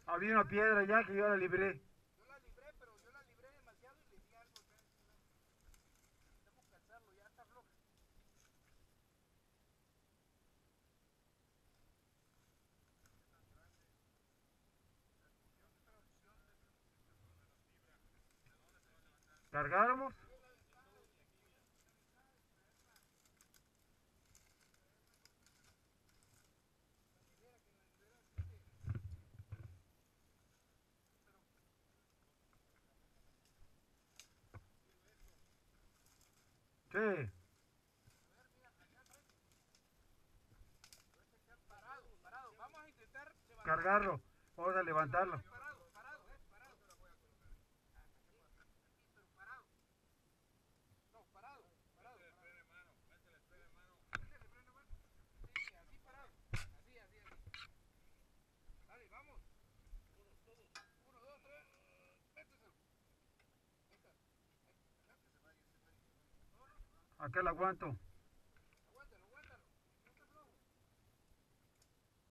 Había una piedra ya que yo la libré. Yo la libré, pero yo la libré demasiado y le di algo. Necesitamos calzarlo, ya está floja. ¿Cargáramos? Sí, Parado, parado. Vamos a intentar levantar. cargarlo. Vamos a levantarlo. Parado, parado, parado. Aquí, pero parado. No, parado, parado. Métele freno en mano, métele freno en mano. Métele freno en mano. Sí, así parado. Así, así, así. Dale, vamos. Uno, dos, tres. Méteselo. Ahí está. Ahí, acá. Acá lo aguanto.